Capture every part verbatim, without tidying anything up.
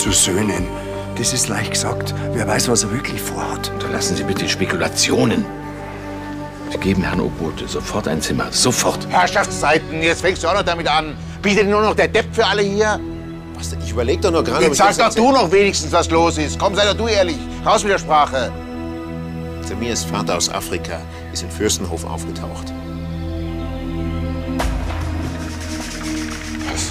zu söhnen. Das ist leicht gesagt. Wer weiß, was er wirklich vorhat. Unterlassen Sie bitte die Spekulationen. Sie geben Herrn Obote sofort ein Zimmer. Sofort. Herrschaftszeiten, jetzt fängst du auch noch damit an. Bietet nur noch der Depp für alle hier? Was denn? Ich überleg doch nur gerade... Jetzt sag doch du noch wenigstens, was los ist. Komm, sei doch du ehrlich. Raus mit der Sprache. Samirs Vater aus Afrika ist in Fürstenhof aufgetaucht. Was?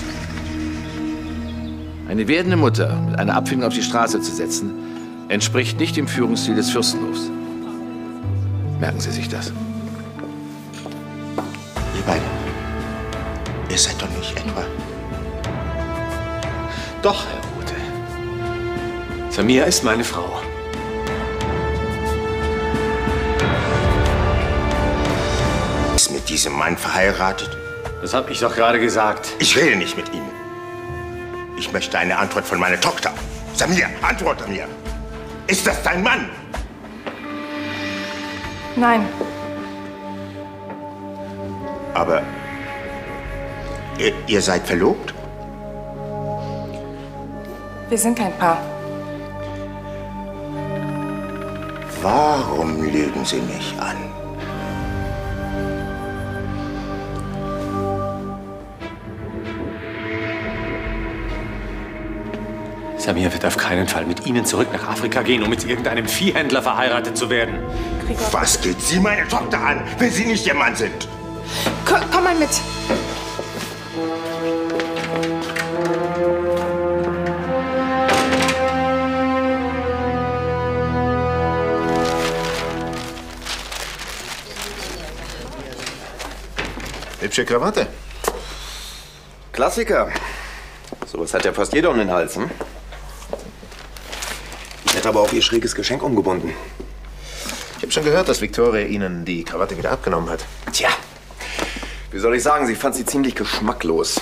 Eine werdende Mutter mit einer Abfindung auf die Straße zu setzen, entspricht nicht dem Führungsstil des Fürstenhofs. Merken Sie sich das. Ihr beide, ihr seid doch nicht etwa... Doch, Herr Obote. Samir ist meine Frau. Ist mit diesem Mann verheiratet? Das habe ich doch gerade gesagt. Ich rede nicht mit Ihnen. Ich möchte eine Antwort von meiner Tochter. Samir, antworte mir. Ist das dein Mann? Nein. Aber ihr, ihr seid verlobt? Wir sind kein Paar. Warum lügen Sie mich an? Samir wird auf keinen Fall mit Ihnen zurück nach Afrika gehen, um mit irgendeinem Viehhändler verheiratet zu werden. Gregor. Was geht Sie meine Tochter an, wenn Sie nicht Ihr Mann sind? Komm, komm mal mit. Hübsche Krawatte. Klassiker. Sowas hat ja fast jeder um den Hals, hm? Ich hätte aber auch Ihr schräges Geschenk umgebunden. Ich habe schon gehört, dass Victoria Ihnen die Krawatte wieder abgenommen hat. Tja, wie soll ich sagen, sie fand sie ziemlich geschmacklos.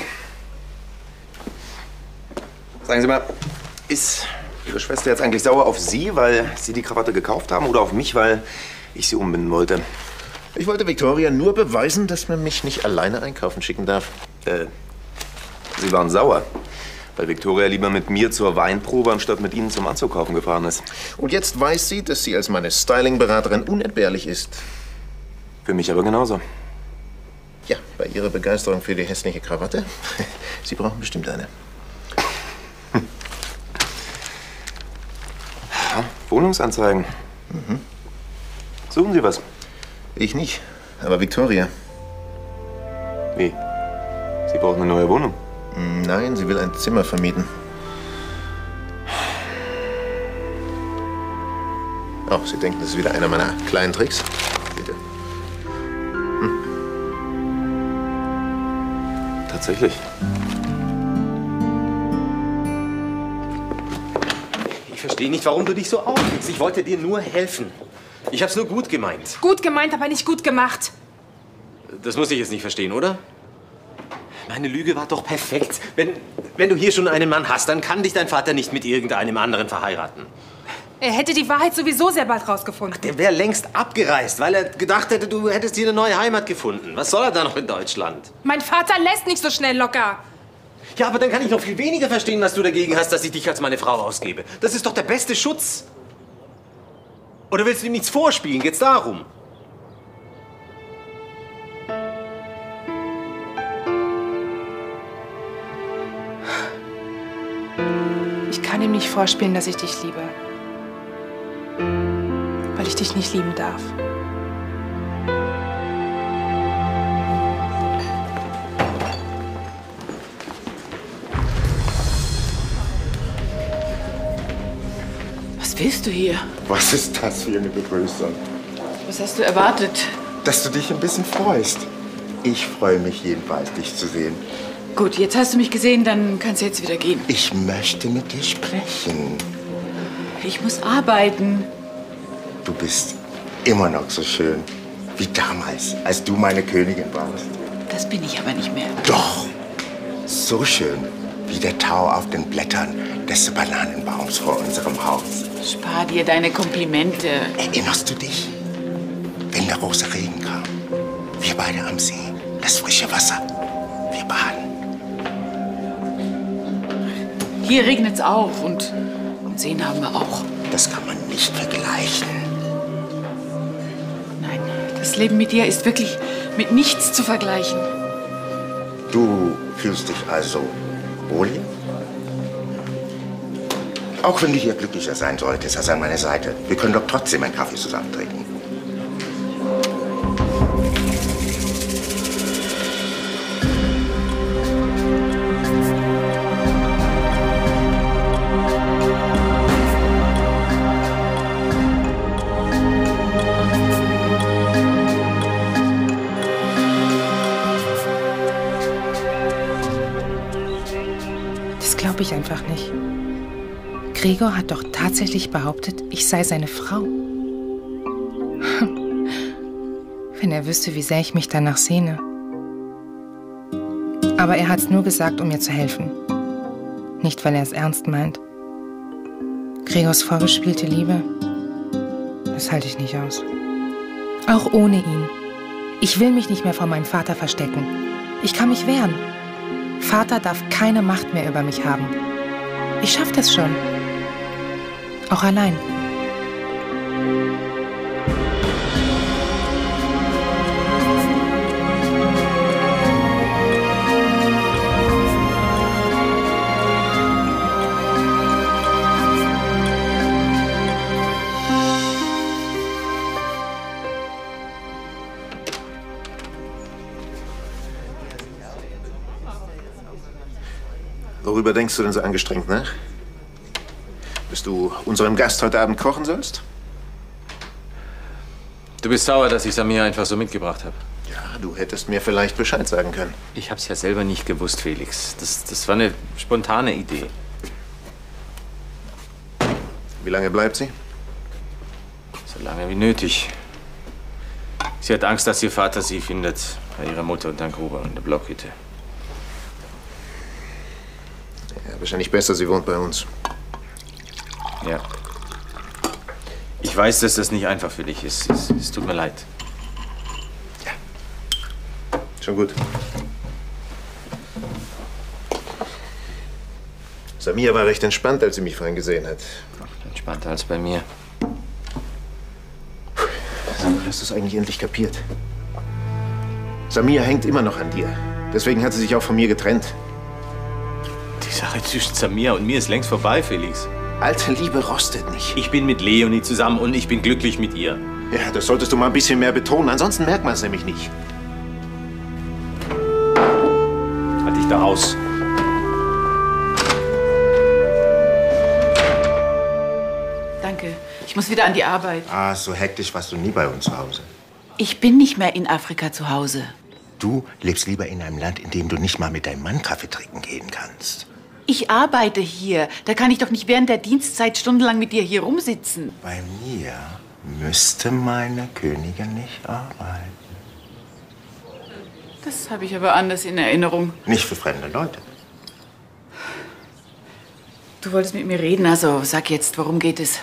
Sagen Sie mal, ist Ihre Schwester jetzt eigentlich sauer auf Sie, weil Sie die Krawatte gekauft haben, oder auf mich, weil ich sie umbinden wollte? Ich wollte Victoria nur beweisen, dass man mich nicht alleine einkaufen schicken darf. Äh, Sie waren sauer, weil Victoria lieber mit mir zur Weinprobe anstatt mit Ihnen zum Anzugkaufen gefahren ist. Und jetzt weiß sie, dass sie als meine Styling-Beraterin unentbehrlich ist. Für mich aber genauso. Ja, bei Ihrer Begeisterung für die hässliche Krawatte. Sie brauchen bestimmt eine. Ja, Wohnungsanzeigen. Mhm. Suchen Sie was? Ich nicht, aber Victoria. Wie? Sie braucht eine neue Wohnung? Nein, sie will ein Zimmer vermieten. Oh, Sie denken, das ist wieder einer meiner kleinen Tricks? Bitte. Hm. Tatsächlich. Ich verstehe nicht, warum du dich so aufregst. Ich wollte dir nur helfen. Ich hab's nur gut gemeint. Gut gemeint, aber nicht gut gemacht. Das muss ich jetzt nicht verstehen, oder? Meine Lüge war doch perfekt. Wenn, wenn du hier schon einen Mann hast, dann kann dich dein Vater nicht mit irgendeinem anderen verheiraten. Er hätte die Wahrheit sowieso sehr bald rausgefunden. Der wäre längst abgereist, weil er gedacht hätte, du hättest hier eine neue Heimat gefunden. Was soll er da noch in Deutschland? Mein Vater lässt nicht so schnell locker. Ja, aber dann kann ich noch viel weniger verstehen, was du dagegen hast, dass ich dich als meine Frau ausgebe. Das ist doch der beste Schutz. Oder willst du ihm nichts vorspielen? Geht's darum? Ich kann ihm nicht vorspielen, dass ich dich liebe. Weil ich dich nicht lieben darf. Was willst du hier? Was ist das für eine Begrüßung? Was hast du erwartet? Dass du dich ein bisschen freust. Ich freue mich jedenfalls, dich zu sehen. Gut, jetzt hast du mich gesehen, dann kannst du jetzt wieder gehen. Ich möchte mit dir sprechen. Ich muss arbeiten. Du bist immer noch so schön wie damals, als du meine Königin warst. Das bin ich aber nicht mehr. Doch, so schön wie der Tau auf den Blättern des Bananenbaums vor unserem Haus. Spar dir deine Komplimente. Erinnerst du dich, wenn der große Regen kam? Wir beide am See, das frische Wasser. Wir baden. Hier regnet's auch und, und Seen haben wir auch. Das kann man nicht vergleichen. Nein, das Leben mit dir ist wirklich mit nichts zu vergleichen. Du fühlst dich also wohl hier? Auch wenn du hier glücklicher sein solltest als an meiner Seite. Wir können doch trotzdem einen Kaffee zusammen trinken. Das glaube ich einfach nicht. Gregor hat doch tatsächlich behauptet, ich sei seine Frau. Wenn er wüsste, wie sehr ich mich danach sehne. Aber er hat's nur gesagt, um mir zu helfen. Nicht, weil er es ernst meint. Gregors vorgespielte Liebe, das halte ich nicht aus. Auch ohne ihn. Ich will mich nicht mehr vor meinem Vater verstecken. Ich kann mich wehren. Vater darf keine Macht mehr über mich haben. Ich schaff das schon. Auch allein. Worüber denkst du denn so angestrengt nach? Dass du unserem Gast heute Abend kochen sollst? Du bist sauer, dass ich Samir einfach so mitgebracht habe. Ja, du hättest mir vielleicht Bescheid sagen können. Ich hab's ja selber nicht gewusst, Felix. Das, das war eine spontane Idee. Wie lange bleibt sie? So lange wie nötig. Sie hat Angst, dass ihr Vater sie findet. Bei ihrer Mutter und Herrn Gruber in der Blockhütte. Ja, wahrscheinlich besser, sie wohnt bei uns. Ja. Ich weiß, dass das nicht einfach für dich ist. Es, es tut mir leid. Ja. Schon gut. Samir war recht entspannt, als sie mich vorhin gesehen hat. Entspannter als bei mir. Hast du es eigentlich endlich kapiert? Samir hängt immer noch an dir. Deswegen hat sie sich auch von mir getrennt. Die Sache zwischen Samir und mir ist längst vorbei, Felix. Alte Liebe rostet nicht. Ich bin mit Leonie zusammen und ich bin glücklich mit ihr. Ja, das solltest du mal ein bisschen mehr betonen. Ansonsten merkt man es nämlich nicht. Halt dich da raus. Danke. Ich muss wieder an die Arbeit. Ah, so hektisch warst du nie bei uns zu Hause. Ich bin nicht mehr in Afrika zu Hause. Du lebst lieber in einem Land, in dem du nicht mal mit deinem Mann Kaffee trinken gehen kannst. Ich arbeite hier. Da kann ich doch nicht während der Dienstzeit stundenlang mit dir hier rumsitzen. Bei mir müsste meine Königin nicht arbeiten. Das habe ich aber anders in Erinnerung. Nicht für fremde Leute. Du wolltest mit mir reden, also sag jetzt, worum geht es?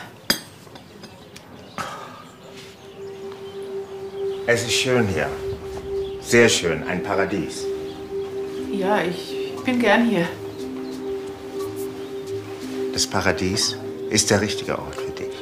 Es ist schön hier. Sehr schön, ein Paradies. Ja, ich bin gern hier. Das Paradies ist der richtige Ort für dich.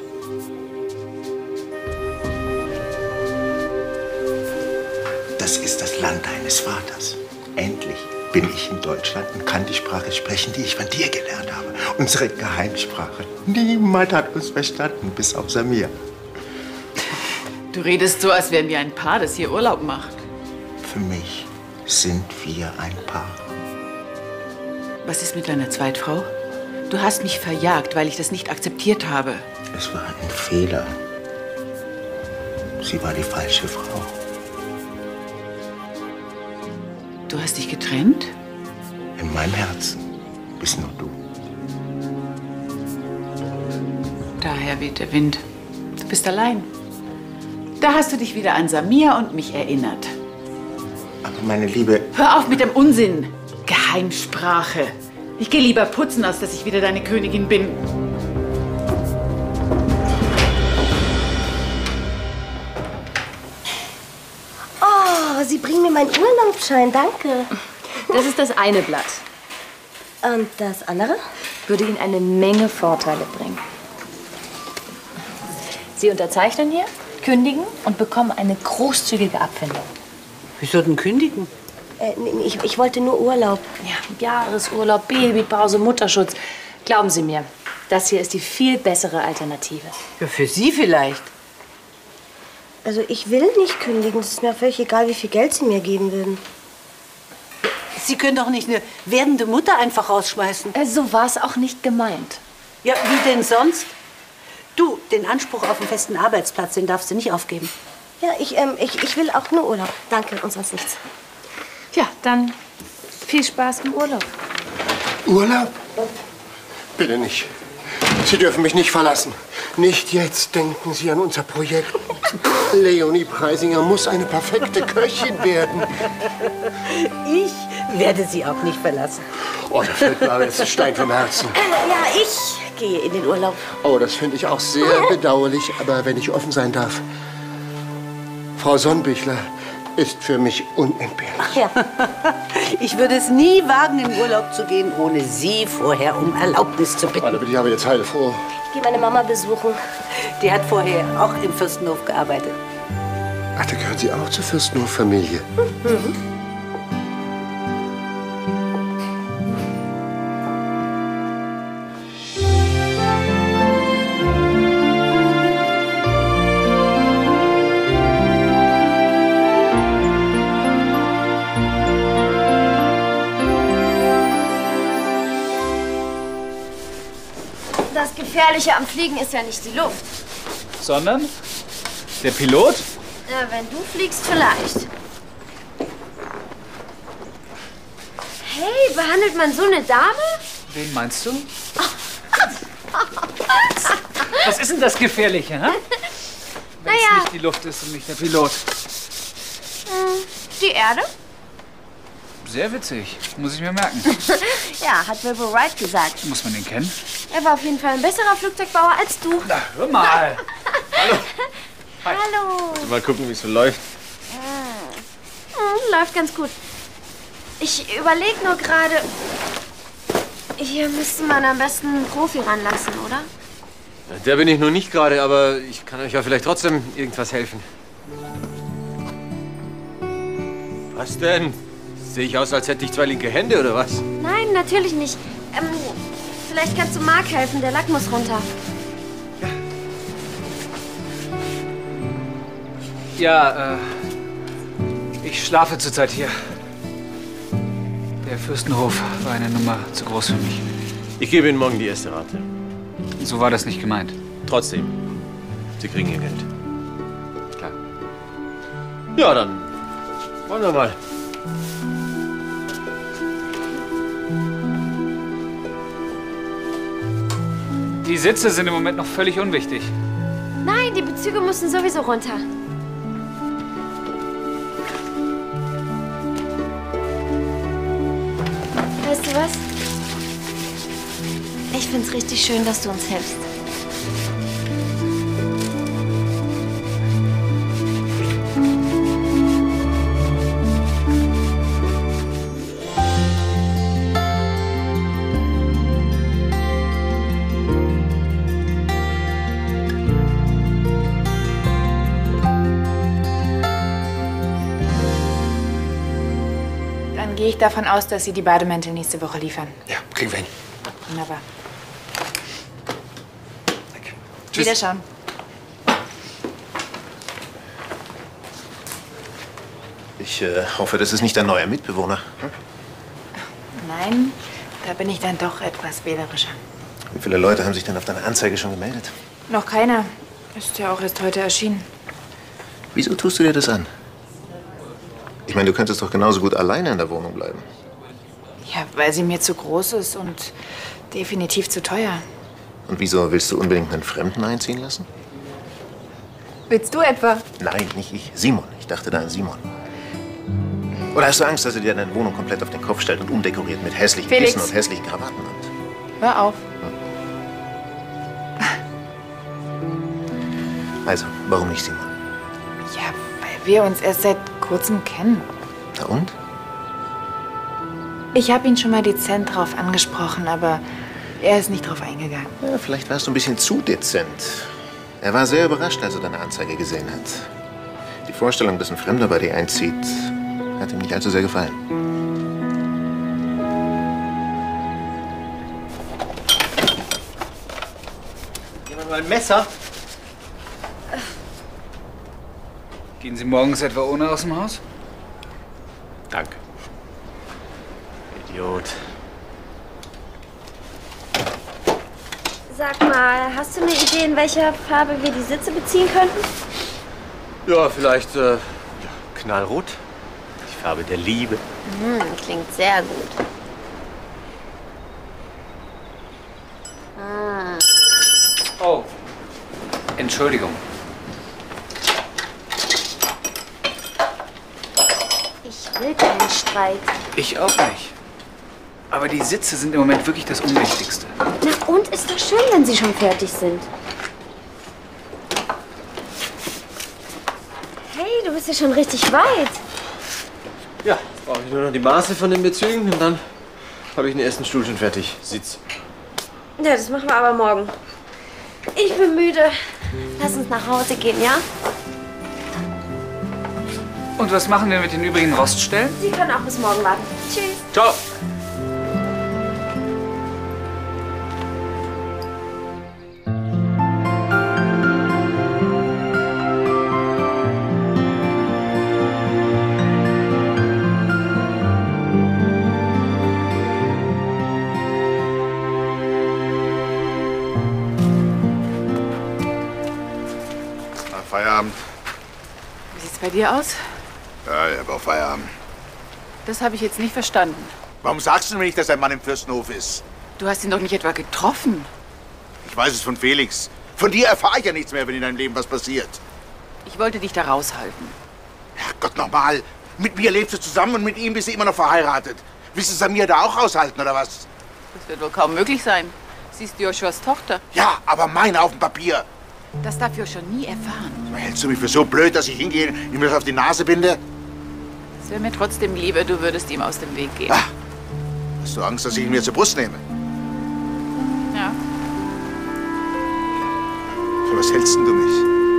Das ist das Land deines Vaters. Endlich bin ich in Deutschland und kann die Sprache sprechen, die ich von dir gelernt habe. Unsere Geheimsprache. Niemand hat uns verstanden, bis auf Samir. Du redest so, als wären wir ein Paar, das hier Urlaub macht. Für mich sind wir ein Paar. Was ist mit deiner Zweitfrau? Du hast mich verjagt, weil ich das nicht akzeptiert habe. Es war ein Fehler. Sie war die falsche Frau. Du hast dich getrennt? In meinem Herzen bist nur du. Daher weht der Wind. Du bist allein. Da hast du dich wieder an Samir und mich erinnert. Aber meine Liebe... Hör auf mit dem Unsinn. Geheimsprache. Ich gehe lieber putzen, als dass ich wieder deine Königin bin. Oh, Sie bringen mir meinen Urlaubsschein, danke. Das ist das eine Blatt. Und das andere? Würde Ihnen eine Menge Vorteile bringen. Sie unterzeichnen hier, kündigen und bekommen eine großzügige Abfindung. Wieso denn kündigen? Äh, nee, ich, ich wollte nur Urlaub. Ja, Jahresurlaub, Babypause, Mutterschutz. Glauben Sie mir, das hier ist die viel bessere Alternative. Ja, für Sie vielleicht. Also ich will nicht kündigen. Es ist mir völlig egal, wie viel Geld Sie mir geben würden. Sie können doch nicht eine werdende Mutter einfach rausschmeißen. Äh, so war es auch nicht gemeint. Ja, wie denn sonst? Du, den Anspruch auf einen festen Arbeitsplatz, den darfst du nicht aufgeben. Ja, ich, ähm, ich, ich will auch nur Urlaub. Danke und sonst nichts. Ja, dann viel Spaß im Urlaub. Urlaub? Bitte nicht. Sie dürfen mich nicht verlassen. Nicht jetzt denken Sie an unser Projekt. Leonie Preisinger muss eine perfekte Köchin werden. Ich werde Sie auch nicht verlassen. Oh, da fällt mir aber jetzt ein Stein vom Herzen. Äh, ja, ich gehe in den Urlaub. Oh, das finde ich auch sehr bedauerlich. Aber wenn ich offen sein darf, Frau Sonnbichler ist für mich unentbehrlich. Ach ja. Ich würde es nie wagen, in Urlaub zu gehen, ohne Sie vorher um Erlaubnis zu bitten. Da bin ich aber jetzt heilfroh. Ich gehe meine Mama besuchen. Die hat vorher auch im Fürstenhof gearbeitet. Ach, da gehören Sie auch zur Fürstenhof-Familie. Mhm. Das Gefährliche am Fliegen ist ja nicht die Luft. Sondern der Pilot? Ja, wenn du fliegst, vielleicht. Hey, behandelt man so eine Dame? Wen meinst du? Was ist denn das Gefährliche, hä? Wenn es Naja. nicht die Luft ist und nicht der Pilot. Hm, die Erde? Sehr witzig, muss ich mir merken. Ja, hat Wilbur Wright gesagt. Muss man den kennen? Er war auf jeden Fall ein besserer Flugzeugbauer als du. Na, hör mal. Hallo. Hallo. Mal gucken, wie es so läuft. Hm, läuft ganz gut. Ich überlege nur gerade, hier müsste man am besten einen Profi ranlassen, oder? Der bin ich noch nicht gerade, aber ich kann euch ja vielleicht trotzdem irgendwas helfen. Was denn? Sehe ich aus, als hätte ich zwei linke Hände, oder was? Nein, natürlich nicht. Ähm, vielleicht kannst du Mark helfen, der Lack muss runter. Ja, äh, ich schlafe zurzeit hier. Der Fürstenhof war eine Nummer zu groß für mich. Ich gebe Ihnen morgen die erste Rate. So war das nicht gemeint. Trotzdem, Sie kriegen Ihr Geld. Klar. Ja, dann wollen wir mal. Die Sitze sind im Moment noch völlig unwichtig. Nein, die Bezüge müssen sowieso runter. Weißt du was? Ich find's richtig schön, dass du uns hilfst. Dann gehe ich davon aus, dass Sie die Bademäntel nächste Woche liefern. Ja, kriegen wir hin. Wunderbar. Tschüss. Wiederschauen. Ich äh, hoffe, das ist nicht dein neuer Mitbewohner. Hm? Nein, da bin ich dann doch etwas wählerischer. Wie viele Leute haben sich denn auf deine Anzeige schon gemeldet? Noch keiner. Ist ja auch erst heute erschienen. Wieso tust du dir das an? Ich meine, du könntest doch genauso gut alleine in der Wohnung bleiben. Ja, weil sie mir zu groß ist und definitiv zu teuer. Und wieso willst du unbedingt einen Fremden einziehen lassen? Willst du etwa? Nein, nicht ich. Simon. Ich dachte da an Simon. Oder hast du Angst, dass er dir deine Wohnung komplett auf den Kopf stellt und umdekoriert mit hässlichen Felix. Kissen und hässlichen Krawatten? Und Hör auf. also, warum nicht Simon? Ja, weil wir uns erst seit kurzem kennen. Na und? Ich habe ihn schon mal dezent drauf angesprochen, aber er ist nicht drauf eingegangen. Ja, vielleicht warst du ein bisschen zu dezent. Er war sehr überrascht, als er deine Anzeige gesehen hat. Die Vorstellung, dass ein Fremder bei dir einzieht, hat ihm nicht allzu sehr gefallen. Jemand mal ein Messer? Gehen Sie morgens etwa ohne aus dem Haus? Danke. Idiot. Sag mal, hast du eine Idee, in welcher Farbe wir die Sitze beziehen könnten? Ja, vielleicht äh, ja, knallrot. Die Farbe der Liebe. Hm, klingt sehr gut. Ah. Oh. Entschuldigung. Ich will keinen Streit. Ich auch nicht. Aber die Sitze sind im Moment wirklich das Unwichtigste. Na und, ist doch schön, wenn sie schon fertig sind. Hey, du bist ja schon richtig weit. Ja, jetzt brauche ich nur noch die Maße von den Bezügen und dann habe ich den ersten Stuhl schon fertig. Sitz. Ja, das machen wir aber morgen. Ich bin müde. Lass uns nach Hause gehen, ja? Und was machen wir mit den übrigen Roststellen? Sie können auch bis morgen warten. Tschüss. Ciao. Feierabend. Wie sieht's bei dir aus? Ja, ich habe auch Feierabend. Das habe ich jetzt nicht verstanden. Warum sagst du mir nicht, dass ein Mann im Fürstenhof ist? Du hast ihn doch nicht etwa getroffen. Ich weiß es von Felix. Von dir erfahre ich ja nichts mehr, wenn in deinem Leben was passiert. Ich wollte dich da raushalten. Gott, nochmal. Mit mir lebst du zusammen und mit ihm bist du immer noch verheiratet. Willst du Samir da auch raushalten, oder was? Das wird wohl kaum möglich sein. Sie ist Joshuas Tochter. Ja, aber meine auf dem Papier. Das darf Joshua nie erfahren. Hältst du mich für so blöd, dass ich hingehe und ihm das auf die Nase binde? Es wäre mir trotzdem lieber, du würdest ihm aus dem Weg gehen. Ah, hast du Angst, dass ich ihn mir zur Brust nehme? Ja. Für was hältst denn du mich?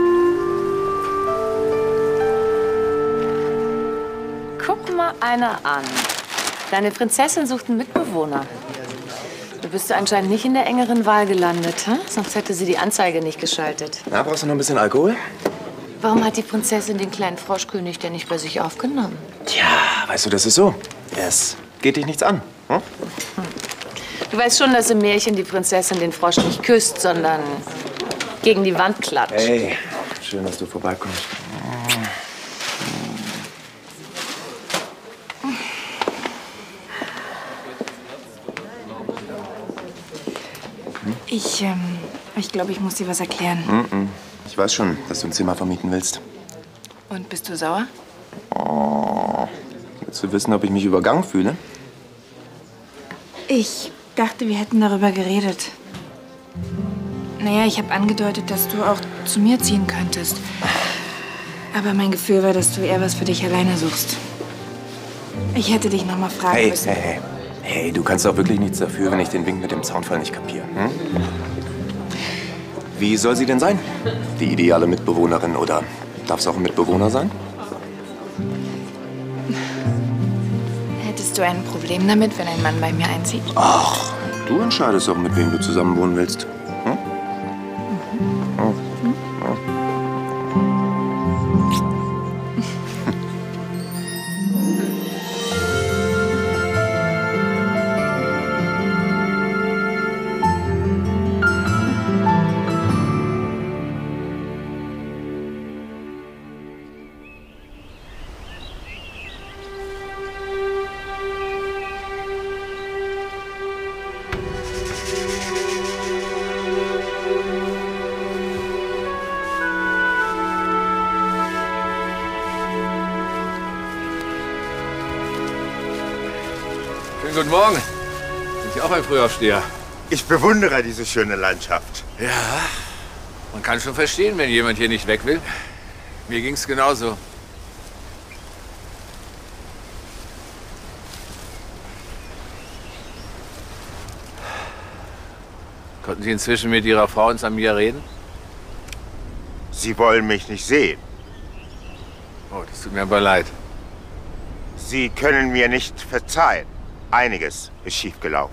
Guck mal einer an. Deine Prinzessin sucht einen Mitbewohner. Du bist anscheinend nicht in der engeren Wahl gelandet, hm? Sonst hätte sie die Anzeige nicht geschaltet. Na, brauchst du noch ein bisschen Alkohol? Warum hat die Prinzessin den kleinen Froschkönig denn nicht bei sich aufgenommen? Tja, weißt du, das ist so. Es geht dich nichts an. Hm? Du weißt schon, dass im Märchen die Prinzessin den Frosch nicht küsst, sondern gegen die Wand klatscht. Hey, schön, dass du vorbeikommst. Ich, ähm, ich glaube, ich muss dir was erklären. Mm-mm. Ich weiß schon, dass du ein Zimmer vermieten willst. Und bist du sauer? Oh. Willst du wissen, ob ich mich übergangen fühle? Ich dachte, wir hätten darüber geredet. Naja, ich habe angedeutet, dass du auch zu mir ziehen könntest. Aber mein Gefühl war, dass du eher was für dich alleine suchst. Ich hätte dich noch mal fragen Hey, müssen. hey, hey. Hey, du kannst doch wirklich nichts dafür, wenn ich den Wink mit dem Zaunfall nicht kapiere. Hm? Wie soll sie denn sein? Die ideale Mitbewohnerin oder darf es auch ein Mitbewohner sein? Hättest du ein Problem damit, wenn ein Mann bei mir einzieht? Ach, du entscheidest auch, mit wem du zusammenwohnen willst. Hm? Oh. Oh. Schönen guten Morgen. Sind Sie auch ein Frühaufsteher? Ich bewundere diese schöne Landschaft. Ja, man kann schon verstehen, wenn jemand hier nicht weg will. Mir ging's genauso. Konnten Sie inzwischen mit Ihrer Frau und Samir reden? Sie wollen mich nicht sehen. Oh, das tut mir aber leid. Sie können mir nicht verzeihen. Einiges ist schiefgelaufen.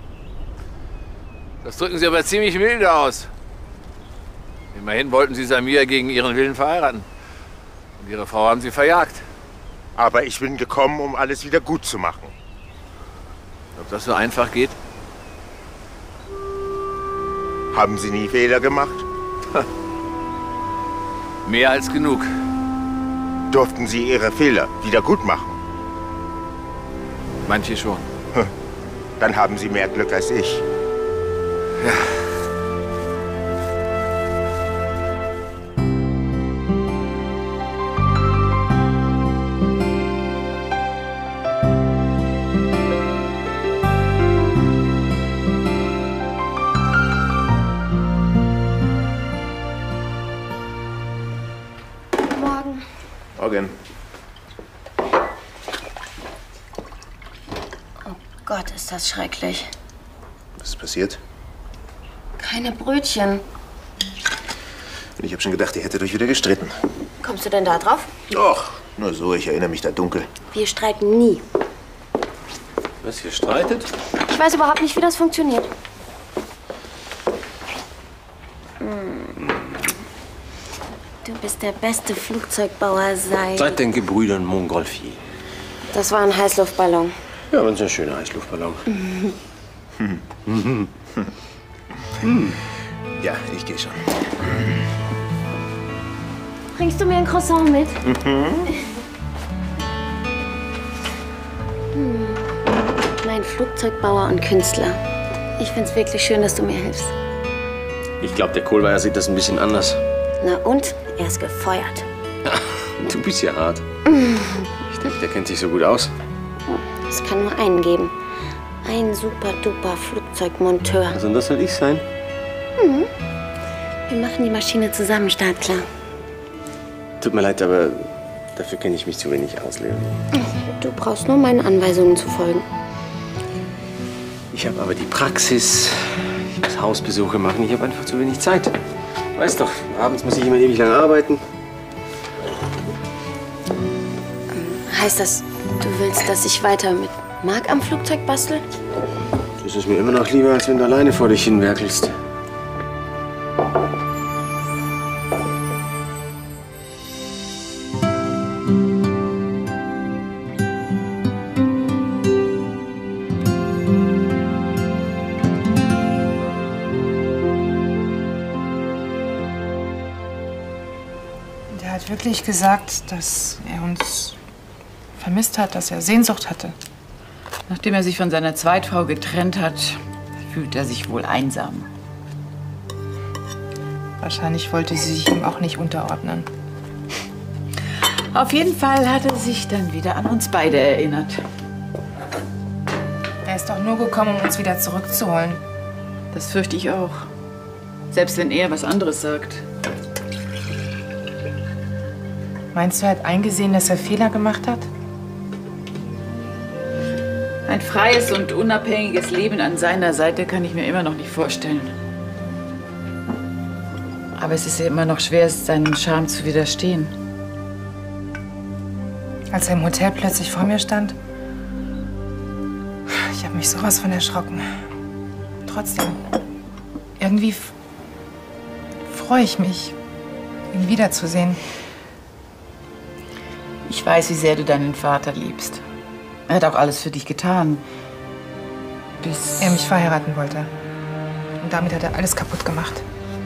Das drücken Sie aber ziemlich milde aus. Immerhin wollten Sie Samir gegen Ihren Willen verheiraten. Und Ihre Frau haben Sie verjagt. Aber ich bin gekommen, um alles wieder gut zu machen. Ob das so einfach geht? Haben Sie nie Fehler gemacht? Mehr als genug. Durften Sie Ihre Fehler wieder gut machen? Manche schon. Dann haben Sie mehr Glück als ich. Ja. Morgen. Morgen. Gott, ist das schrecklich. Was ist passiert? Keine Brötchen. Und ich habe schon gedacht, ihr hättet euch wieder gestritten. Kommst du denn da drauf? Och, nur so, ich erinnere mich da dunkel. Wir streiten nie. Was, ihr streitet? Ich weiß überhaupt nicht, wie das funktioniert. Du bist der beste Flugzeugbauer seit... Seit den Gebrüdern Montgolfier. Das war ein Heißluftballon. Ja, aber ein sehr schöner Heißluftballon. Mhm. Mhm. Ja, ich gehe schon. Bringst du mir ein Croissant mit? Mhm. Hm. Mein Flugzeugbauer und Künstler. Ich find's wirklich schön, dass du mir hilfst. Ich glaube, der Kohlmeier sieht das ein bisschen anders. Na und? Er ist gefeuert. Du bist ja hart. Ich denke, der kennt sich so gut aus. Es kann nur einen geben. Ein super-duper Flugzeugmonteur. Also, das soll ich sein? Mhm. Wir machen die Maschine zusammen startklar. Tut mir leid, aber dafür kenne ich mich zu wenig aus, Leonie. Du brauchst nur meinen Anweisungen zu folgen. Ich habe aber die Praxis. Ich muss Hausbesuche machen. Ich habe einfach zu wenig Zeit. Weißt doch, abends muss ich immer ewig lang arbeiten. Heißt das, du willst, dass ich weiter mit Marc am Flugzeug bastel? Das ist mir immer noch lieber, als wenn du alleine vor dich hinwerkelst. Der hat wirklich gesagt, dass er uns vermisst hat, dass er Sehnsucht hatte. Nachdem er sich von seiner Zweitfrau getrennt hat, fühlt er sich wohl einsam. Wahrscheinlich wollte sie sich ihm auch nicht unterordnen. Auf jeden Fall hat er sich dann wieder an uns beide erinnert. Er ist doch nur gekommen, um uns wieder zurückzuholen. Das fürchte ich auch. Selbst wenn er was anderes sagt. Meinst du, er hat eingesehen, dass er Fehler gemacht hat? Ein freies und unabhängiges Leben an seiner Seite kann ich mir immer noch nicht vorstellen. Aber es ist ja immer noch schwer, seinem Charme zu widerstehen. Als er im Hotel plötzlich vor mir stand, ich habe mich sowas von erschrocken. Trotzdem, irgendwie freue ich mich, ihn wiederzusehen. Ich weiß, wie sehr du deinen Vater liebst. Er hat auch alles für dich getan. Bis er mich verheiraten wollte. Und damit hat er alles kaputt gemacht.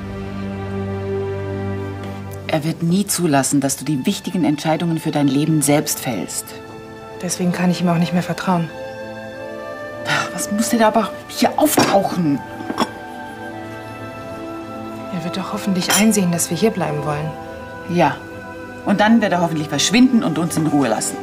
Er wird nie zulassen, dass du die wichtigen Entscheidungen für dein Leben selbst fällst. Deswegen kann ich ihm auch nicht mehr vertrauen. Was muss denn aber hier auftauchen? Er wird doch hoffentlich einsehen, dass wir hier bleiben wollen. Ja. Und dann wird er hoffentlich verschwinden und uns in Ruhe lassen.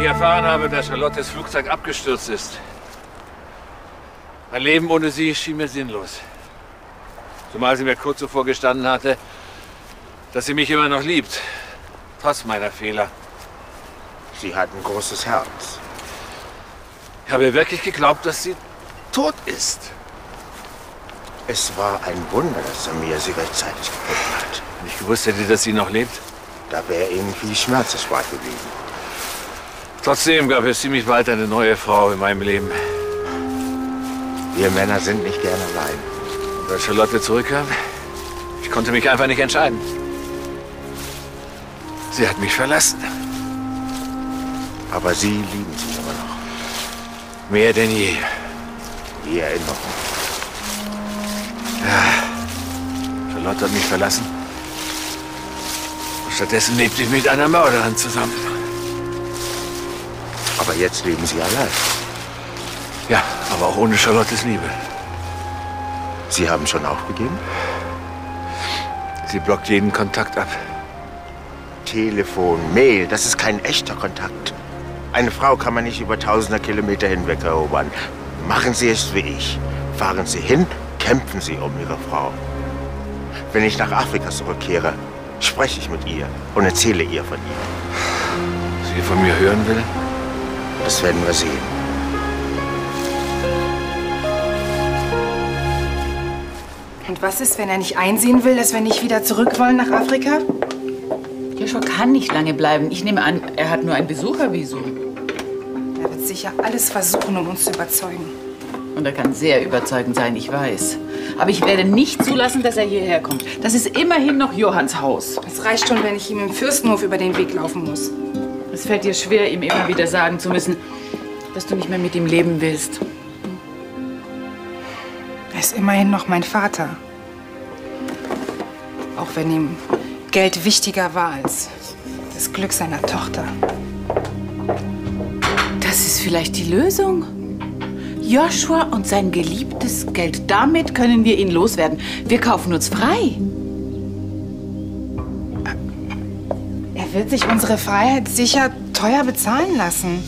ich erfahren habe, dass Charlottes Flugzeug abgestürzt ist. Mein Leben ohne sie schien mir sinnlos. Zumal sie mir kurz zuvor gestanden hatte, dass sie mich immer noch liebt. Trotz meiner Fehler. Sie hat ein großes Herz. Ich habe wirklich geglaubt, dass sie tot ist. Es war ein Wunder, dass Samir sie rechtzeitig gefunden hat. Wenn ich gewusst hätte, dass sie noch lebt. Da wäre ihnen viel Schmerz erspart geblieben. Trotzdem gab es ziemlich bald eine neue Frau in meinem Leben. Wir Männer sind nicht gern allein. Und als Charlotte zurückkam, ich konnte mich einfach nicht entscheiden. Sie hat mich verlassen. Aber Sie lieben sie immer noch. Mehr denn je. Die Erinnerung. Ja, Charlotte hat mich verlassen. Und stattdessen lebte ich mit einer Mörderin zusammen. Aber jetzt leben Sie allein. Ja, aber auch ohne Charlottes Liebe. Sie haben schon aufgegeben? Sie blockt jeden Kontakt ab. Telefon, Mail, das ist kein echter Kontakt. Eine Frau kann man nicht über tausende Kilometer hinweg erobern. Machen Sie es wie ich. Fahren Sie hin, kämpfen Sie um Ihre Frau. Wenn ich nach Afrika zurückkehre, spreche ich mit ihr und erzähle ihr von ihr. Sie von mir hören will? Das werden wir sehen. Und was ist, wenn er nicht einsehen will, dass wir nicht wieder zurück wollen nach Afrika? Joshua kann nicht lange bleiben. Ich nehme an, er hat nur ein Besuchervisum. Er wird sicher alles versuchen, um uns zu überzeugen. Und er kann sehr überzeugend sein, ich weiß. Aber ich werde nicht zulassen, dass er hierher kommt. Das ist immerhin noch Johanns Haus. Es reicht schon, wenn ich ihm im Fürstenhof über den Weg laufen muss. Es fällt dir schwer, ihm immer wieder sagen zu müssen, dass du nicht mehr mit ihm leben willst. Er ist immerhin noch mein Vater. Auch wenn ihm Geld wichtiger war als das Glück seiner Tochter. Das ist vielleicht die Lösung. Joshua und sein geliebtes Geld. Damit können wir ihn loswerden. Wir kaufen uns frei. Er wird sich unsere Freiheit sicher teuer bezahlen lassen.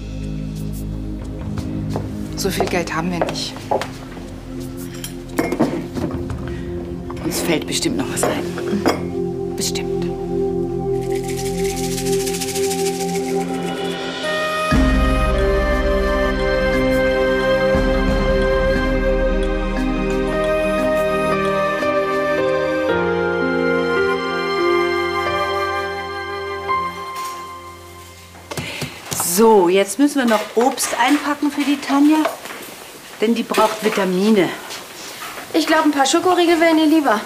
So viel Geld haben wir nicht. Uns fällt bestimmt noch was ein. Bestimmt. So, jetzt müssen wir noch Obst einpacken für die Tanja. Denn die braucht Vitamine. Ich glaube, ein paar Schokoriegel wären ihr lieber.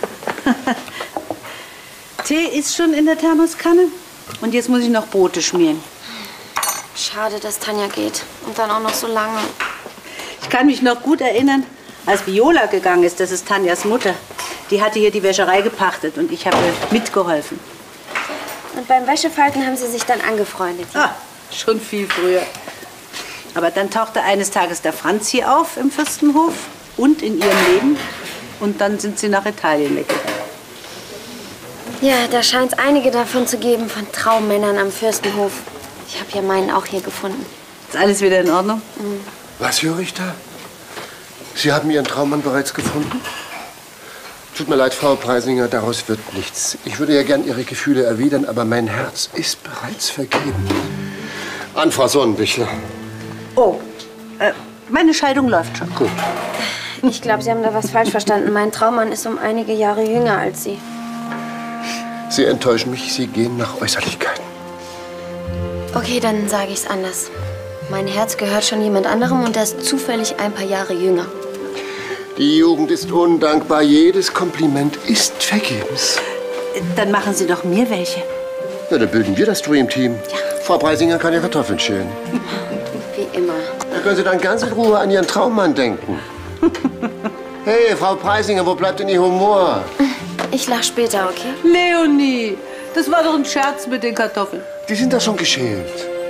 Tee ist schon in der Thermoskanne. Und jetzt muss ich noch Brote schmieren. Schade, dass Tanja geht. Und dann auch noch so lange. Ich kann mich noch gut erinnern, als Viola gegangen ist, das ist Tanjas Mutter. Die hatte hier die Wäscherei gepachtet und ich habe mitgeholfen. Und beim Wäschefalten haben sie sich dann angefreundet. Ah, schon viel früher. Aber dann tauchte eines Tages der Franz hier auf im Fürstenhof und in ihrem Leben. Und dann sind sie nach Italien weggegangen. Ja, da scheint es einige davon zu geben, von Traummännern am Fürstenhof. Ich habe ja meinen auch hier gefunden. Ist alles wieder in Ordnung? Mhm. Was höre ich da? Sie haben Ihren Traummann bereits gefunden? Tut mir leid, Frau Preisinger, daraus wird nichts. Ich würde ja gern Ihre Gefühle erwidern, aber mein Herz ist bereits vergeben. An Frau Sonnenbichler. Oh, äh, meine Scheidung läuft schon. Gut. Ich glaube, Sie haben da was falsch verstanden. Mein Traummann ist um einige Jahre jünger als Sie. Sie enttäuschen mich, Sie gehen nach Äußerlichkeiten. Okay, dann sage ich es anders. Mein Herz gehört schon jemand anderem und er ist zufällig ein paar Jahre jünger. Die Jugend ist undankbar. Jedes Kompliment ist vergebens. Dann machen Sie doch mir welche. Na, dann bilden wir das Dream-Team. Ja. Frau Preisinger kann ja Kartoffeln schälen. Wie immer. Da können Sie dann ganz in Ruhe an Ihren Traummann denken. Hey, Frau Preisinger, wo bleibt denn Ihr Humor? Ich lach später, okay? Leonie, das war doch ein Scherz mit den Kartoffeln. Die sind doch schon geschält.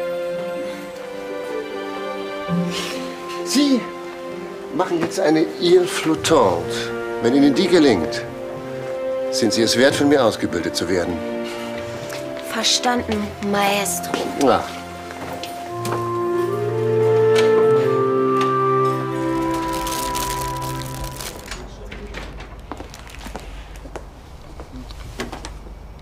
Sie machen jetzt eine Ile flottante. Wenn Ihnen die gelingt, sind Sie es wert, von mir ausgebildet zu werden. Verstanden, Maestro. Ja.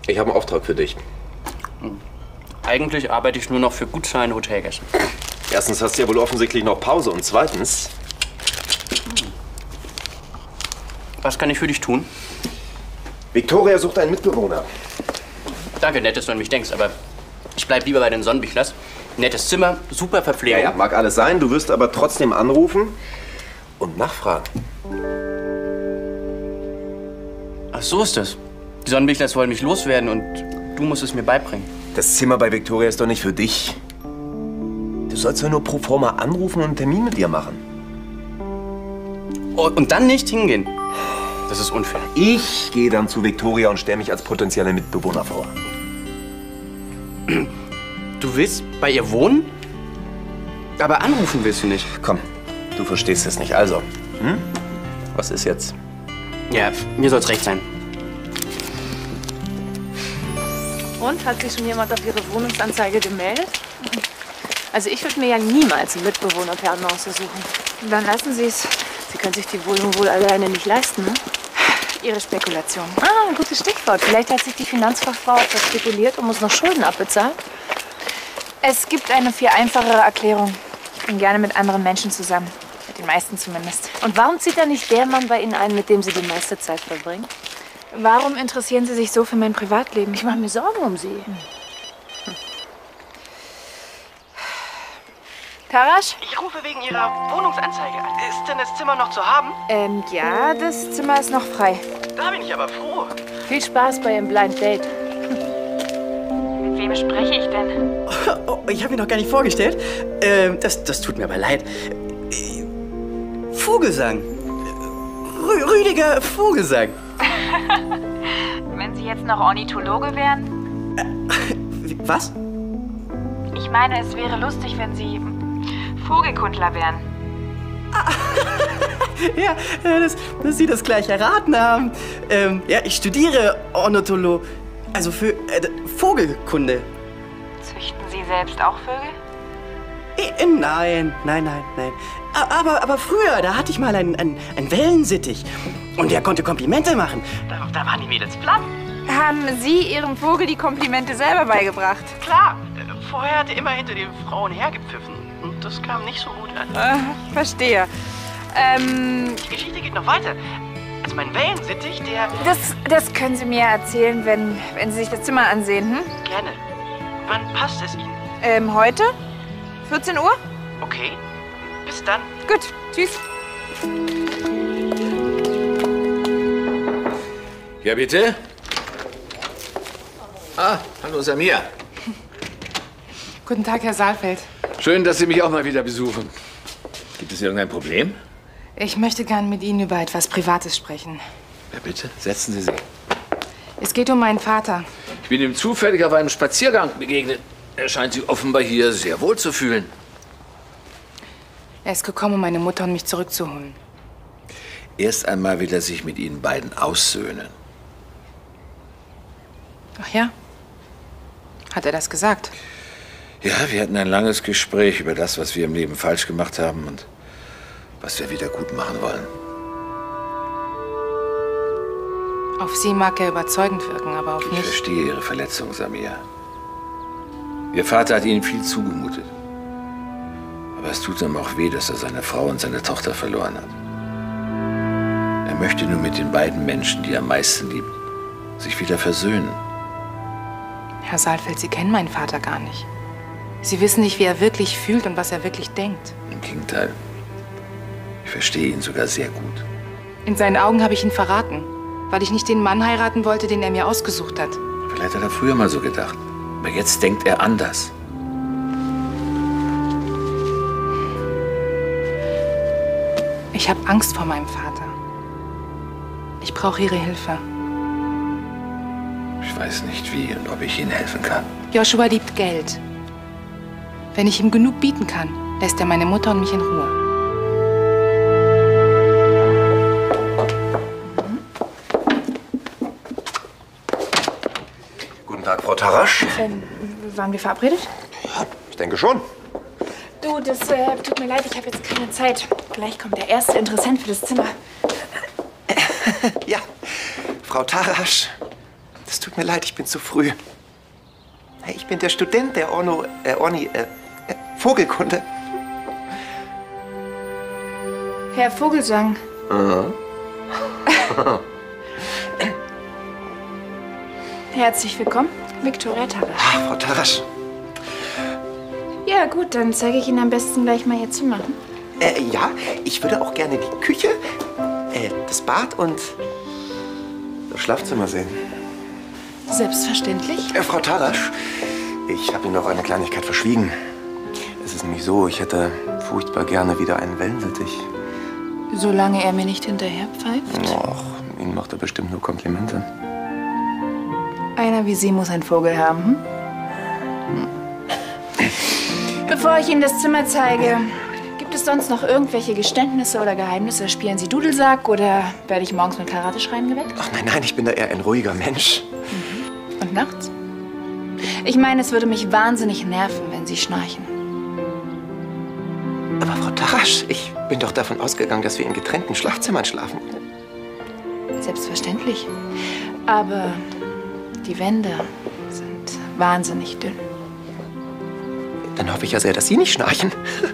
Ich habe einen Auftrag für dich. Eigentlich arbeite ich nur noch für Gutscheine Hotelgäste. Erstens hast du ja wohl offensichtlich noch Pause und zweitens... Was kann ich für dich tun? Victoria sucht einen Mitbewohner. Danke, nett, dass du an mich denkst, aber ich bleib lieber bei den Sonnenbichlers. Nettes Zimmer, super Verpflegung. Ja, ja, mag alles sein. Du wirst aber trotzdem anrufen und nachfragen. Ach, so ist das. Die Sonnenbichlers wollen mich loswerden und du musst es mir beibringen. Das Zimmer bei Victoria ist doch nicht für dich. Du sollst ja nur pro forma anrufen und einen Termin mit ihr machen. Oh, und dann nicht hingehen? Das ist unfair. Ich gehe dann zu Victoria und stelle mich als potenzieller Mitbewohner vor. Du willst bei ihr wohnen? Aber anrufen willst du nicht. Komm, du verstehst es nicht. Also, hm? Was ist jetzt? Ja, mir soll's recht sein. Und, hat sich schon jemand auf Ihre Wohnungsanzeige gemeldet? Also ich würde mir ja niemals einen Mitbewohner per Annonce suchen. Dann lassen Sie es. Sie können sich die Wohnung wohl alleine nicht leisten, ne? Ihre Spekulation. Ah, ein gutes Stichwort. Vielleicht hat sich die Finanzfachfrau etwas spekuliert und muss noch Schulden abbezahlen. Es gibt eine viel einfachere Erklärung. Ich bin gerne mit anderen Menschen zusammen. Mit den meisten zumindest. Und warum zieht da nicht der Mann bei Ihnen ein, mit dem Sie die meiste Zeit verbringen? Warum interessieren Sie sich so für mein Privatleben? Ich mache mir Sorgen um Sie. Hm. Tarasch? Ich rufe wegen Ihrer Wohnungsanzeige an. Ist denn das Zimmer noch zu haben? Ähm, ja, das Zimmer ist noch frei. Da bin ich aber froh. Viel Spaß bei Ihrem Blind Date. Mit wem spreche ich denn? Oh, ich habe mich noch gar nicht vorgestellt. Ähm, das, das tut mir aber leid. Äh, Vogelsang. Rü Rüdiger Vogelsang. Wenn Sie jetzt noch Ornithologe wären? Äh, was? Ich meine, es wäre lustig, wenn Sie Vogelkundler wären. Ja, das, dass Sie das gleich erraten haben. Ähm, ja, ich studiere Ornitholo... Also für äh, Vogelkunde. Züchten Sie selbst auch Vögel? Äh, nein, nein, nein, nein. Aber, aber früher, da hatte ich mal einen, einen, einen Wellensittich. Und der konnte Komplimente machen. Da, da waren die Mädels platt. Haben Sie Ihrem Vogel die Komplimente selber beigebracht? Klar. Vorher hat er immer hinter den Frauen hergepfiffen. Und das kam nicht so gut an. Äh, verstehe. Ähm... Die Geschichte geht noch weiter. Also mein Wellensittich, der... Das, das können Sie mir erzählen, wenn, wenn Sie sich das Zimmer ansehen, hm? Gerne. Wann passt es Ihnen? Ähm, heute? vierzehn Uhr? Okay. Bis dann. Gut. Tschüss. Ja, bitte? Ah, hallo Samir. Guten Tag, Herr Saalfeld. Schön, dass Sie mich auch mal wieder besuchen. Gibt es irgendein Problem? Ich möchte gern mit Ihnen über etwas Privates sprechen. Ja, bitte, setzen Sie sich. Es geht um meinen Vater. Ich bin ihm zufällig auf einem Spaziergang begegnet. Er scheint sich offenbar hier sehr wohl zu fühlen. Er ist gekommen, um meine Mutter und mich zurückzuholen. Erst einmal will er sich mit Ihnen beiden aussöhnen. Ach ja? Hat er das gesagt? Ja, wir hatten ein langes Gespräch über das, was wir im Leben falsch gemacht haben und was wir wieder gut machen wollen. Auf Sie mag er überzeugend wirken, aber auf mich... Ich verstehe Ihre Verletzung, Samir. Ihr Vater hat Ihnen viel zugemutet. Aber es tut ihm auch weh, dass er seine Frau und seine Tochter verloren hat. Er möchte nur mit den beiden Menschen, die er am meisten liebt, sich wieder versöhnen. Herr Saalfeld, Sie kennen meinen Vater gar nicht. Sie wissen nicht, wie er wirklich fühlt und was er wirklich denkt. Im Gegenteil. Ich verstehe ihn sogar sehr gut. In seinen Augen habe ich ihn verraten, weil ich nicht den Mann heiraten wollte, den er mir ausgesucht hat. Vielleicht hat er früher mal so gedacht. Aber jetzt denkt er anders. Ich habe Angst vor meinem Vater. Ich brauche Ihre Hilfe. Ich weiß nicht, wie und ob ich Ihnen helfen kann. Joshua liebt Geld. Wenn ich ihm genug bieten kann, lässt er meine Mutter und mich in Ruhe. Guten Tag, Frau Tarasch. Ähm, waren wir verabredet? Ja, ich denke schon. Du, das äh, tut mir leid, ich habe jetzt keine Zeit. Gleich kommt der erste Interessent für das Zimmer. Ja, Frau Tarasch. Das tut mir leid, ich bin zu früh. Ich bin der Student der Orno, äh, Orni, äh, äh, Vogelkunde. Herr Vogelsang. Mhm. Herzlich willkommen, Viktoria Tarasch. Ach, Frau Tarasch. Ja, gut, dann zeige ich Ihnen am besten gleich mal Ihr Zimmer. Äh, ja, ich würde auch gerne die Küche, äh, das Bad und das Schlafzimmer sehen. Selbstverständlich. Äh, Frau Tarasch, ich habe Ihnen noch eine Kleinigkeit verschwiegen. Es ist nämlich so, ich hätte furchtbar gerne wieder einen Wellensittich. Solange er mir nicht hinterher pfeift. Och, Ihnen macht er bestimmt nur Komplimente. Einer wie Sie muss ein Vogel haben. Hm? Bevor ich Ihnen das Zimmer zeige, gibt es sonst noch irgendwelche Geständnisse oder Geheimnisse? Spielen Sie Dudelsack oder werde ich morgens mit Karateschreien geweckt? Ach nein, nein, ich bin da eher ein ruhiger Mensch. Mhm. Und nachts? Ich meine, es würde mich wahnsinnig nerven, wenn Sie schnarchen. Aber Frau Tarasch, ich bin doch davon ausgegangen, dass wir in getrennten Schlafzimmern schlafen. Selbstverständlich. Aber die Wände sind wahnsinnig dünn. Dann hoffe ich ja sehr, dass Sie nicht schnarchen.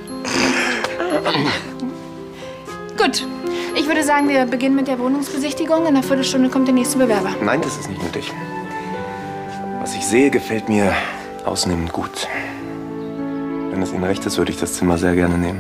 Gut. Ich würde sagen, wir beginnen mit der Wohnungsbesichtigung. In einer Viertelstunde kommt der nächste Bewerber. Nein, das ist nicht nötig. Was ich sehe, gefällt mir ausnehmend gut. Wenn es Ihnen recht ist, würde ich das Zimmer sehr gerne nehmen.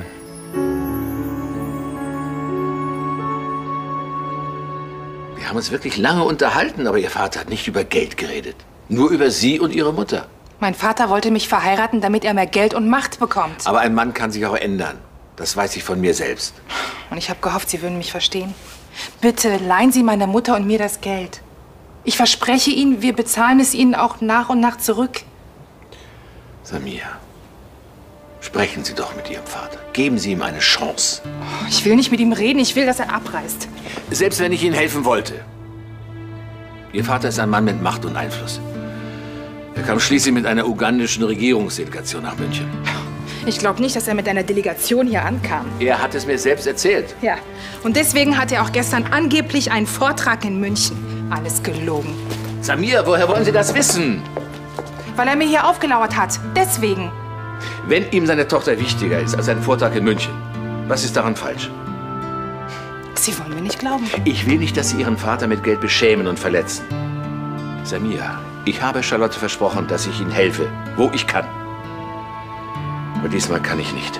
Wir haben uns wirklich lange unterhalten, aber Ihr Vater hat nicht über Geld geredet. Nur über Sie und Ihre Mutter. Mein Vater wollte mich verheiraten, damit er mehr Geld und Macht bekommt. Aber ein Mann kann sich auch ändern. Das weiß ich von mir selbst. Und ich habe gehofft, Sie würden mich verstehen. Bitte leihen Sie meiner Mutter und mir das Geld. Ich verspreche Ihnen, wir bezahlen es Ihnen auch nach und nach zurück. Samir, sprechen Sie doch mit Ihrem Vater. Geben Sie ihm eine Chance. Ich will nicht mit ihm reden, ich will, dass er abreist. Selbst wenn ich Ihnen helfen wollte. Ihr Vater ist ein Mann mit Macht und Einfluss. Er kam schließlich mit einer ugandischen Regierungsdelegation nach München. Ich glaube nicht, dass er mit einer Delegation hier ankam. Er hat es mir selbst erzählt. Ja, und deswegen hat er auch gestern angeblich einen Vortrag in München. Alles gelogen. Samir, woher wollen Sie das wissen? Weil er mir hier aufgelauert hat. Deswegen. Wenn ihm seine Tochter wichtiger ist als ein Vortrag in München, was ist daran falsch? Sie wollen mir nicht glauben. Ich will nicht, dass Sie Ihren Vater mit Geld beschämen und verletzen. Samir, ich habe Charlotte versprochen, dass ich Ihnen helfe, wo ich kann. Aber diesmal kann ich nicht.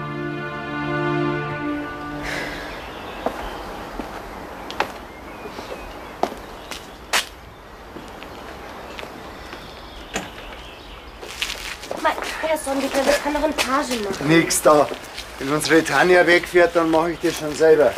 Mein Herr Sonnenwickler, das kann doch ein Page machen. Nix da. Wenn unsere Tanja wegfährt, dann mache ich das schon selber.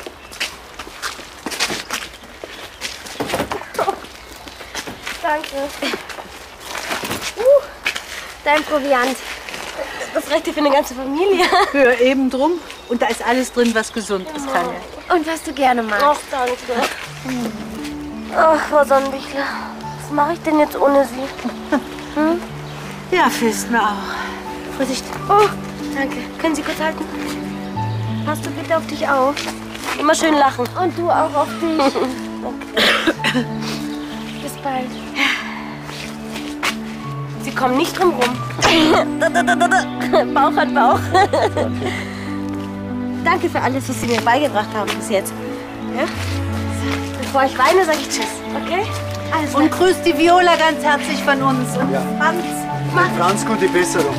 Danke. Uh, dein Proviant. Das reicht dir für eine ganze Familie. Hör eben drum. Und da ist alles drin, was gesund ist, Tanja. Und was du gerne magst. Ach, danke. Ach, Frau Sonnenwickler, was mache ich denn jetzt ohne Sie? Hm? Ja, fehlt mir auch. Vorsicht. Oh, danke. Können Sie kurz halten? Passt du bitte auf dich auf. Immer schön lachen. Und du auch auf dich. Okay. Bis bald. Sie kommen nicht drum rum. Bauch hat Bauch. Danke für alles, was Sie mir beigebracht haben bis jetzt. Ja? Bevor ich weine, sage ich Tschüss, okay? Also. Und grüß die Viola ganz herzlich von uns. Und ja. Franz. Franz, gute Besserung.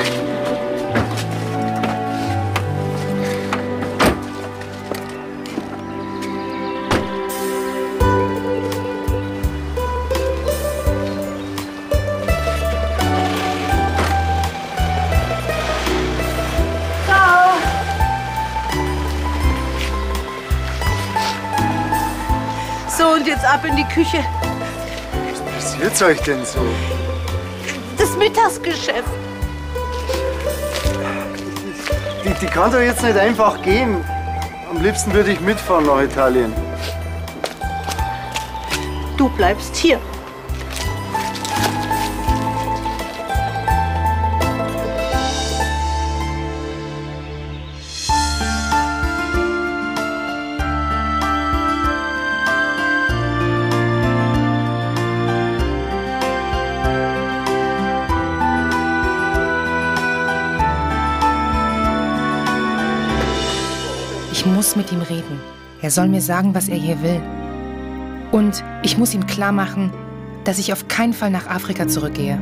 So, und jetzt ab in die Küche. Was passiert's euch denn so? Das Mittagsgeschäft. Die, die kann doch jetzt nicht einfach gehen. Am liebsten würde ich mitfahren nach Italien. Du bleibst hier. Ich muss mit ihm reden. Er soll mir sagen, was er hier will. Und ich muss ihm klar machen, dass ich auf keinen Fall nach Afrika zurückgehe.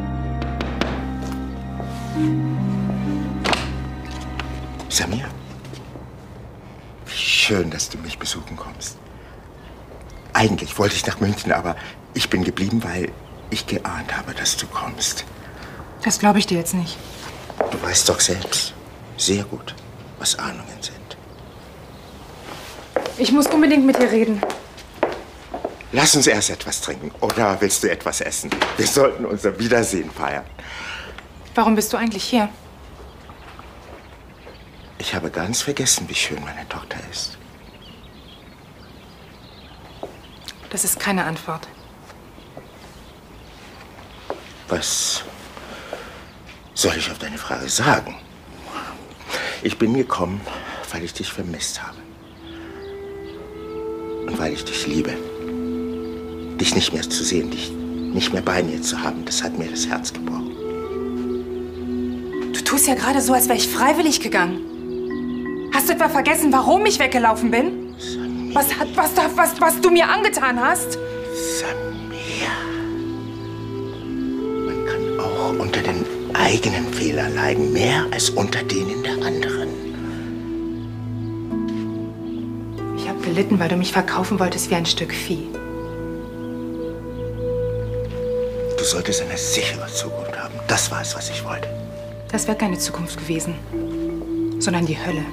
Samir, wie schön, dass du mich besuchen kommst. Eigentlich wollte ich nach München, aber ich bin geblieben, weil ich geahnt habe, dass du kommst. Das glaube ich dir jetzt nicht. Du weißt doch selbst sehr gut, was Ahnungen sind. Ich muss unbedingt mit dir reden. Lass uns erst etwas trinken. Oder willst du etwas essen? Wir sollten unser Wiedersehen feiern. Warum bist du eigentlich hier? Ich habe ganz vergessen, wie schön meine Tochter ist. Das ist keine Antwort. Was soll ich auf deine Frage sagen? Ich bin gekommen, weil ich dich vermisst habe. Und weil ich dich liebe. Dich nicht mehr zu sehen, dich nicht mehr bei mir zu haben, das hat mir das Herz gebrochen. Du tust ja gerade so, als wäre ich freiwillig gegangen. Hast du etwa vergessen, warum ich weggelaufen bin? Samir. Was, hat, was, was, was du mir angetan hast? Samir. Man kann auch unter den eigenen Fehlern leiden, mehr als unter denen der anderen. Ich habe gelitten, weil du mich verkaufen wolltest wie ein Stück Vieh. Du solltest eine sichere Zukunft haben. Das war es, was ich wollte. Das wäre keine Zukunft gewesen, sondern die Hölle.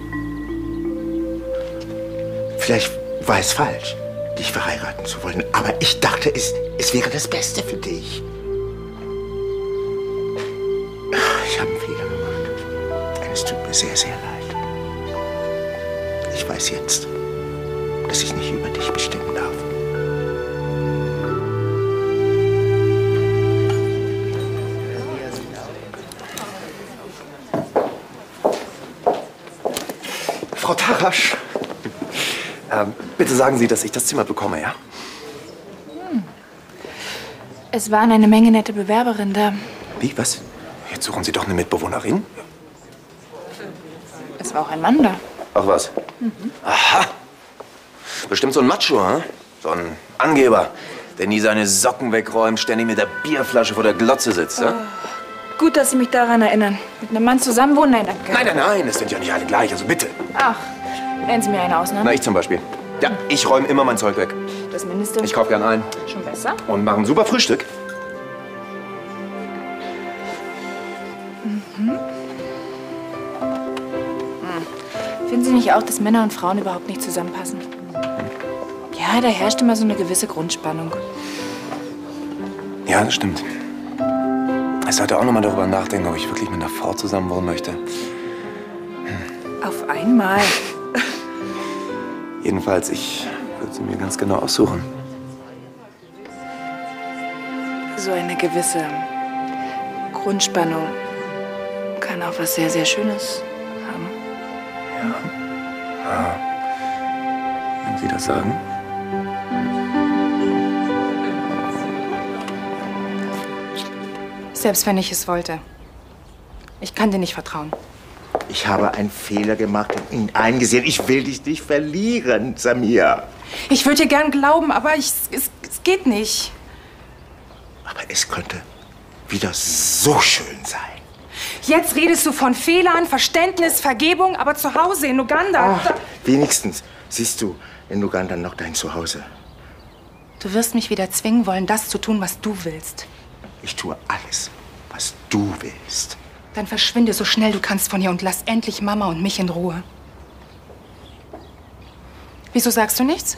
Vielleicht war es falsch, dich verheiraten zu wollen, aber ich dachte, es, es wäre das Beste für dich. Ich habe einen Fehler gemacht. Es tut mir sehr, sehr leid. Ich weiß jetzt, dass ich nicht über dich bestimmen darf. Frau Tarasch, ähm, bitte sagen Sie, dass ich das Zimmer bekomme, ja? Hm. Es waren eine Menge nette Bewerberinnen da. Wie, was? Jetzt suchen Sie doch eine Mitbewohnerin? Es war auch ein Mann da. Ach was? Mhm. Aha. Bestimmt so ein Macho, hm? So ein Angeber, der nie seine Socken wegräumt, ständig mit der Bierflasche vor der Glotze sitzt, ja? Gut, dass Sie mich daran erinnern. Mit einem Mann zusammenwohnen? Nein, danke. Nein, nein, nein, es sind ja nicht alle gleich, also bitte. Ach, nennen Sie mir eine Ausnahme. Na, ich zum Beispiel. Ja, ich räume immer mein Zeug weg. Das Mindeste. Ich kaufe gern ein. Schon besser? Und mache ein super Frühstück. Mhm. Hm. Finden Sie nicht auch, dass Männer und Frauen überhaupt nicht zusammenpassen? Ja, da herrscht immer so eine gewisse Grundspannung. Ja, das stimmt. Ich sollte auch noch mal darüber nachdenken, ob ich wirklich mit einer Frau zusammen wohnen möchte. Auf einmal. Jedenfalls, ich würde sie mir ganz genau aussuchen. So eine gewisse Grundspannung kann auch was sehr, sehr Schönes haben. Ja. Ah. Wenn Sie das sagen. Selbst wenn ich es wollte. Ich kann dir nicht vertrauen. Ich habe einen Fehler gemacht und ihn eingesehen. Ich will dich nicht verlieren, Samir. Ich würde dir gern glauben, aber ich, es, es geht nicht. Aber es könnte wieder so schön sein. Jetzt redest du von Fehlern, Verständnis, Vergebung, aber zu Hause in Uganda. Ach, wenigstens siehst du in Uganda noch dein Zuhause. Du wirst mich wieder zwingen wollen, das zu tun, was du willst. Ich tue alles, was du willst. Dann verschwinde so schnell du kannst von hier und lass endlich Mama und mich in Ruhe. Wieso sagst du nichts?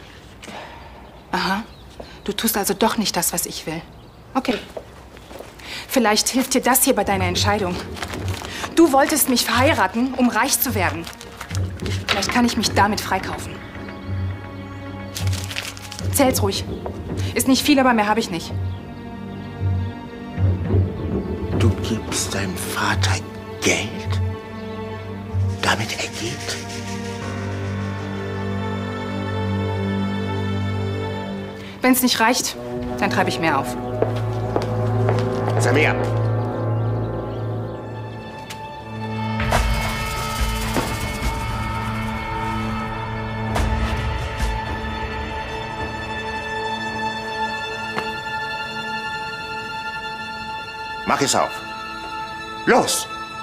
Aha, du tust also doch nicht das, was ich will. Okay. Vielleicht hilft dir das hier bei deiner Entscheidung. Du wolltest mich verheiraten, um reich zu werden. Vielleicht kann ich mich damit freikaufen. Zähl's ruhig. Ist nicht viel, aber mehr habe ich nicht. Du gibst deinem Vater Geld, damit er geht? Wenn's nicht reicht, dann treibe ich mehr auf. Samir! Mach es auf. Los!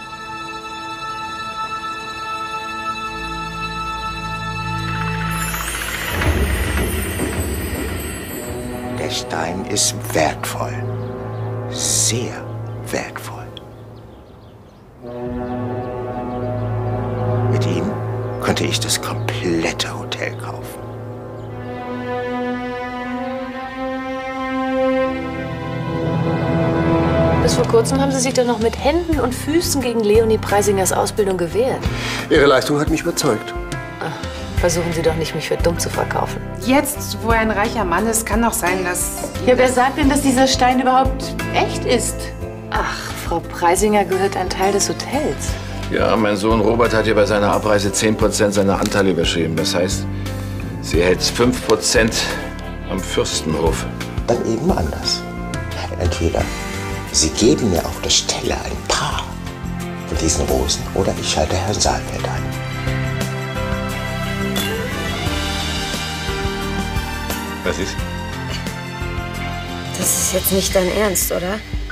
Der Stein ist wertvoll. Sehr wertvoll. Mit ihm könnte ich das komplette Hotel kaufen. Bis vor kurzem haben Sie sich doch noch mit Händen und Füßen gegen Leonie Preisingers Ausbildung gewehrt. Ihre Leistung hat mich überzeugt. Ach, versuchen Sie doch nicht, mich für dumm zu verkaufen. Jetzt, wo er ein reicher Mann ist, kann doch sein, dass... Ja, wer sagt denn, dass dieser Stein überhaupt echt ist? Ach, Frau Preisinger gehört ein Teil des Hotels. Ja, mein Sohn Robert hat ja bei seiner Abreise zehn Prozent seiner Anteile überschrieben. Das heißt, sie hält fünf Prozent am Fürstenhof. Dann eben anders. Entweder Sie geben mir auf der Stelle ein paar von diesen Rosen oder ich schalte Herrn Saalfeld ein. Was ist? Das ist jetzt nicht dein Ernst, oder?